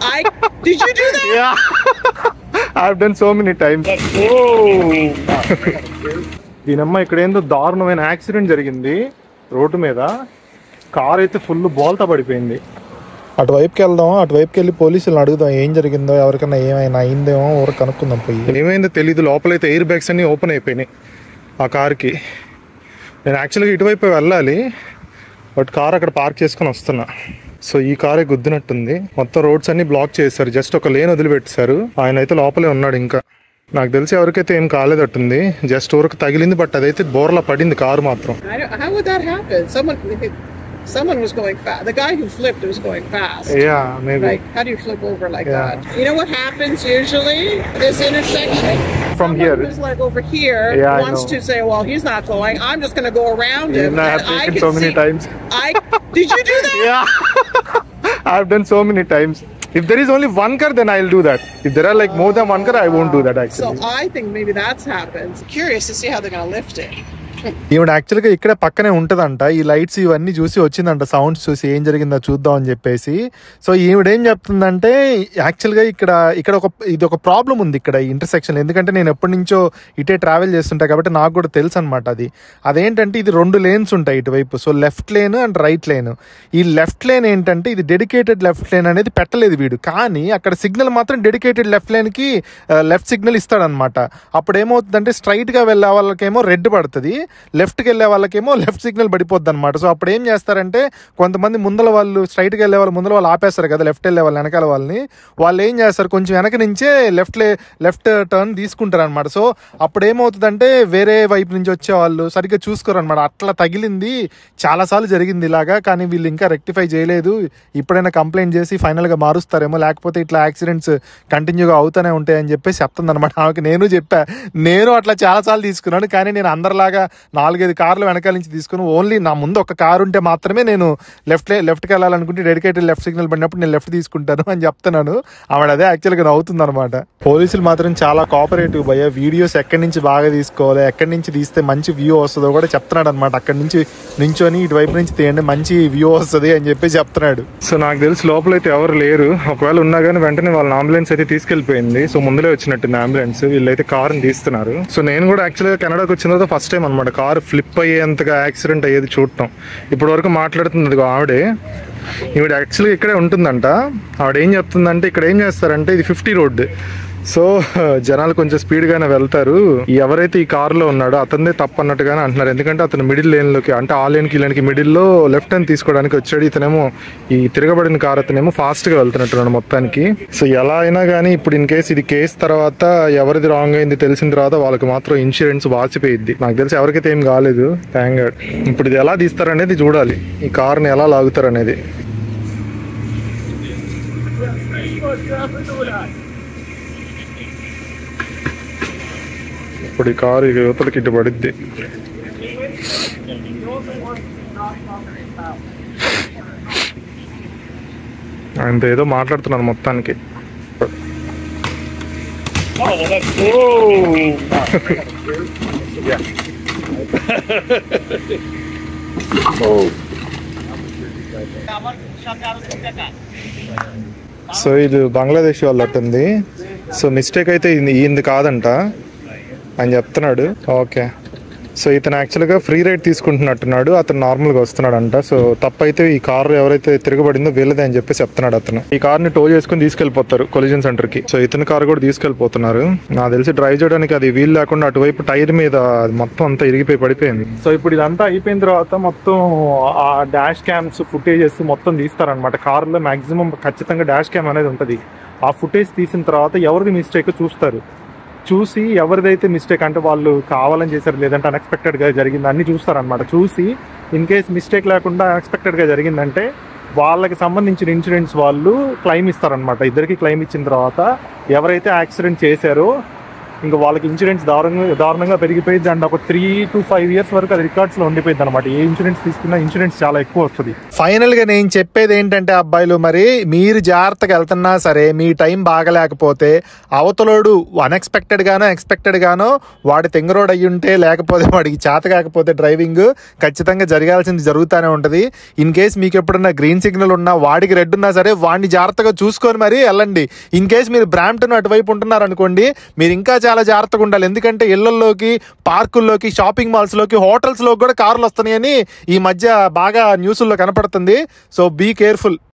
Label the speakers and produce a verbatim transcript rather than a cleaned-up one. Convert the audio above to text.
Speaker 1: I did you do that?
Speaker 2: Yeah. I've done so many times. దీనమ్మ ఇక్కడ ఏందో దారుణమైన యాక్సిడెంట్ జరిగింది రోడ్డు మీద. కార్ అయితే ఫుల్ బోల్తా పడిపోయింది. అటువైపుకి వెళ్దాం, అటువైపుకి వెళ్ళి పోలీసులను అడుగుదాం ఏం జరిగిందో, ఎవరికైనా ఏమైనా అయిందేమో ఊరికి కనుక్కుందాం. పోయి ఏమైందో తెలీదు. లోపలైతే ఎయిర్ బ్యాగ్స్ అన్నీ ఓపెన్ అయిపోయినాయి ఆ కార్కి. నేను యాక్చువల్గా ఇటువైపు వెళ్ళాలి, బట్ కార్ అక్కడ పార్క్ చేసుకొని వస్తున్నా. సో ఈ కారే గుద్దినట్టుంది. మొత్తం రోడ్స్ అన్ని బ్లాక్ చేశారు, జస్ట్ ఒక లేన్ వదిలిపెట్టారు. ఆయన అయితే లోపలే ఉన్నాడు. ఇంకా నాకు తెలిసి ఎవరికైతే ఏం కాలేదట్టుంది, జస్ట్ ఊరికి తగిలింది, బట్ అదైతే బోర్లా పడింది కారు మాత్రం.
Speaker 1: How would that happen? Someone someone was going fast. The guy who flipped was going fast.
Speaker 2: Yeah, maybe.
Speaker 1: Like, how do you flip over like
Speaker 2: yeah.
Speaker 1: that? You know what happens usually? This intersection
Speaker 2: from
Speaker 1: someone
Speaker 2: here
Speaker 1: who's like over here
Speaker 2: yeah,
Speaker 1: wants to say, well, he's not going, I'm just going to go around him.
Speaker 2: And I have taken so many see, times.
Speaker 1: I did you do that?
Speaker 2: Yeah. I've done so many times. If there is only one car, then I'll do that. If there are like more than one car, I won't do that actually.
Speaker 1: So I think maybe that's happened. Curious to see how they're going to lift it.
Speaker 2: ఈవిడ యాక్చువల్గా ఇక్కడ పక్కనే ఉంటుందంట. ఈ lights ఇవన్నీ చూసి వచ్చిందంట, sounds చూసి ఏం జరిగిందో చూద్దాం అని చెప్పేసి. సో ఈవిడ ఏం చెప్తుందంటే, యాక్చువల్గా ఇక్కడ ఇక్కడ ఒక ఇది ఒక ప్రాబ్లం ఉంది ఇక్కడ ఈ ఇంటర్సెక్షన్. ఎందుకంటే నేను ఎప్పటి నుంచో ఇటే ట్రావెల్ చేస్తుంటా కాబట్టి నాకు కూడా తెలుసు అనమాట అది. అదేంటంటే ఇది రెండు లేన్స్ ఉంటాయి ఇటువైపు. So left lane and right lane. ఈ లెఫ్ట్ లేన్ ఏంటంటే ఇది డెడికేటెడ్ లెఫ్ట్ లేన్ అనేది పెట్టలేదు వీడు, కానీ అక్కడ సిగ్నల్ మాత్రం డెడికేటెడ్ లెఫ్ట్ లేన్కి లెఫ్ట్ సిగ్నల్ ఇస్తాడనమాట. అప్పుడు ఏమవుతుందంటే స్ట్రైట్గా వెళ్ళే వాళ్ళకేమో రెడ్ పడుతుంది, లెఫ్ట్కి వెళ్ళే వాళ్ళకేమో లెఫ్ట్ సిగ్నల్ పడిపోద్ది అనమాట. సో అప్పుడు ఏం చేస్తారంటే కొంతమంది ముందల వాళ్ళు స్ట్రైట్కి వెళ్ళే వాళ్ళు ముందర వాళ్ళు ఆపేస్తారు కదా లెఫ్ట్ వెళ్ళే వాళ్ళు వెనకాల వాళ్ళని. వాళ్ళు ఏం చేస్తారు, కొంచెం వెనక నుంచే లెఫ్ట్ లెఫ్ట్ టర్న్ తీసుకుంటారు అనమాట. సో అప్పుడు ఏమవుతుందంటే వేరే వైపు నుంచి వచ్చే వాళ్ళు సరిగ్గా చూసుకోరు అనమాట. అట్లా తగిలింది చాలాసార్లు జరిగింది ఇలాగా, కానీ వీళ్ళు ఇంకా రెక్టిఫై చేయలేదు. ఇప్పుడైనా కంప్లైంట్ చేసి ఫైనల్గా మారుస్తారేమో, లేకపోతే ఇట్లా యాక్సిడెంట్స్ కంటిన్యూగా అవుతూనే ఉంటాయి అని చెప్పేసి చెప్తుంది అనమాట. ఆమెకి నేను చెప్పా, నేను అట్లా చాలాసార్లు తీసుకున్నాను, కానీ నేను అందరిలాగా నాలుగైదు కార్లు వెనకాల నుంచి తీసుకుని ఓన్లీ నా ముందు ఒక కారు ఉంటే మాత్రమే నేను లెఫ్ట్ లెఫ్ట్కి వెళ్ళాలనుకుంటే డెడికేటెడ్ లెఫ్ట్ సిగ్నల్ పడినప్పుడు నేను లెఫ్ట్ తీసుకుంటాను అని చెప్తున్నాను. ఆవిడ అదే యాక్చువల్గా నవ్వుతుంది అనమాట. పోలీసులు మాత్రం చాలా కోఆపరేటివ్ భయ్య. వీడియోస్ ఎక్కడి నుంచి బాగా తీసుకోవాలి, ఎక్కడి నుంచి తీస్తే మంచి వ్యూ వస్తుందో కూడా చెప్తున్నాడు అనమాట. అక్కడి నుంచి నించొని ఇటువైపు నుంచి తీయండి మంచి వ్యూ వస్తుంది అని చెప్పి చెప్తున్నాడు. సో నాకు తెలిసి లోపలైతే ఎవరు లేరు, ఒకవేళ ఉన్నా కానీ వెంటనే వాళ్ళ అంబులెన్స్ అయితే తీసుకెళ్లిపోయింది. సో ముందులే వచ్చినట్టుంది అంబులెన్స్. వీళ్ళైతే కారుని తీస్తున్నారు. సో నేను కూడా యాక్చువల్గా కెనడాకి వచ్చిన తర్వాత ఫస్ట్ టైం అనమాట కారు ఫ్లిప్ అయ్యేంతగా యాక్సిడెంట్ అయ్యేది చూడటం. ఇప్పటి వరకు మాట్లాడుతుంది ఆవిడే. ఈవిడ యాక్చువల్గా ఇక్కడే ఉంటుందంట. ఆవిడ ఏం చెప్తుందంటే, ఇక్కడ ఏం చేస్తారంటే ఇది ఫిఫ్టీ రోడ్డు, సో జనాలు కొంచెం స్పీడ్గానే వెళ్తారు, ఎవరైతే ఈ కారులో ఉన్నాడో అతనిదే తప్పు అన్నట్టుగానే అంటున్నారు. ఎందుకంటే అతను మిడిల్ లేన్లోకి, అంటే ఆ లేన్కి లేన్కి మిడిల్లో లెఫ్ట్ హ్యాండ్ తీసుకోవడానికి వచ్చాడు. ఇతనేమో ఈ తిరగబడిన కారు అతనేమో ఫాస్ట్గా వెళ్తున్నట్టున్నాడు మొత్తానికి. సో ఎలా అయినా కానీ ఇప్పుడు ఇన్ కేసు ఇది కేసు తర్వాత ఎవరిది రాంగ్ అయింది తెలిసిన తర్వాత వాళ్ళకి మాత్రం ఇన్సూరెన్స్ వాచిపోయిద్ది. నాకు తెలిసి ఎవరికైతే ఏం కాలేదు, థ్యాంక్ గాడ్. ఇప్పుడు ఇది ఎలా తీస్తారనేది చూడాలి, ఈ కారుని ఎలా లాగుతారు అనేది. ఇప్పుడు ఈ కారు యువతలకి ఇటు పడిద్ది. ఆయన ఏదో మాట్లాడుతున్నాను మొత్తానికి. సో ఇది బంగ్లాదేశ్ వాళ్ళు అట్టుంది. సో మిస్టేక్ అయితే ఈయనది కాదంట అని చెప్తున్నాడు. ఓకే, సో ఇతను యాక్చువల్గా ఫ్రీ రైడ్ తీసుకుంటున్నట్టున్నాడు, అతను నార్మల్గా వస్తున్నాడు అంట. సో తప్పైతే ఈ కారు ఎవరైతే తిరగబడిందో వీళ్ళదే అని చెప్పి చెప్తున్నాడు అతను. ఈ కార్ని టో చేసుకుని తీసుకెళ్లిపోతారు కొలిజన్ సెంటర్ కి. సో ఇతని కారు కూడా తీసుకెళ్లిపోతున్నారు. నాకు తెలిసి డ్రైవ్ చేయడానికి అది వీలు లేకుండా అటువైపు టైర్ మీద మొత్తం అంతా ఇరిగిపోయి పడిపోయింది. సో ఇప్పుడు ఇదంతా అయిపోయిన తర్వాత మొత్తం ఆ డాష్ క్యామ్స్ ఫుటేజెస్ మొత్తం తీస్తారనమాట. కారులో మాక్సిమం ఖచ్చితంగా డాష్ క్యామ్ అనేది ఉంటుంది. ఆ ఫుటేజ్ తీసిన తర్వాత ఎవరిది మిస్టేక్ చూస్తారు, చూసి ఎవరిదైతే మిస్టేక్ అంటే వాళ్ళు కావాలని చేశారు లేదంటే అన్ఎక్స్పెక్టెడ్గా జరిగింది అన్ని చూస్తారనమాట. చూసి ఇన్ కేస్ మిస్టేక్ లేకుండా అన్ఎక్స్పెక్టెడ్గా జరిగిందంటే వాళ్ళకి సంబంధించిన ఇన్సూరెన్స్ వాళ్ళు క్లెయిమ్ ఇస్తారనమాట. ఇద్దరికి క్లెయిమ్ ఇచ్చిన తర్వాత ఎవరైతే యాక్సిడెంట్ చేశారో ఇంకా వాళ్ళకి ఇన్సూరెన్స్ దారుణంగా దారుణంగా పెరిగిపోయింది అండ్ ఒక త్రీ టు ఫైవ్ ఇయర్స్ వరకు అది రికార్డ్స్ లో ఉండిపోయింది అనమాట. ఏ ఇన్సూరెన్స్ తీసుకున్నా ఇన్సూరెన్స్ చాలా ఎక్కువ వస్తుంది. ఫైనల్ గా నేను చెప్పేది ఏంటంటే అబ్బాయిలు, మరి మీరు జాగ్రత్తగా వెళ్తున్నా సరే మీ టైం బాగలేకపోతే అవతలోడు అన్ఎక్స్పెక్టెడ్ గానో ఎక్స్పెక్టెడ్ గానో వాడి తెంగరోడ్ అయ్యి ఉంటే, లేకపోతే వాడికి చేత కాకపోతే డ్రైవింగ్ ఖచ్చితంగా జరగాల్సింది జరుగుతూనే ఉంటుంది. ఇన్ కేస్ మీకు ఎప్పుడన్నా గ్రీన్ సిగ్నల్ ఉన్నా వాడికి రెడ్ ఉన్నా సరే వాడిని జాగ్రత్తగా చూసుకొని మరి వెళ్ళండి. ఇన్ కేస్ మీరు బ్రాంప్టన్ అటువైపు ఉంటున్నారు అనుకోండి, మీరు ఇంకా చాలా జాగ్రత్తగా ఉండాలి. ఎందుకంటే ఇళ్లలోకి, పార్కుల్లోకి, షాపింగ్ మాల్స్ లోకి, హోటల్స్ లోకి కూడా కార్లు వస్తున్నాయని ఈ మధ్య బాగా న్యూస్లో కనపడుతుంది. So be careful.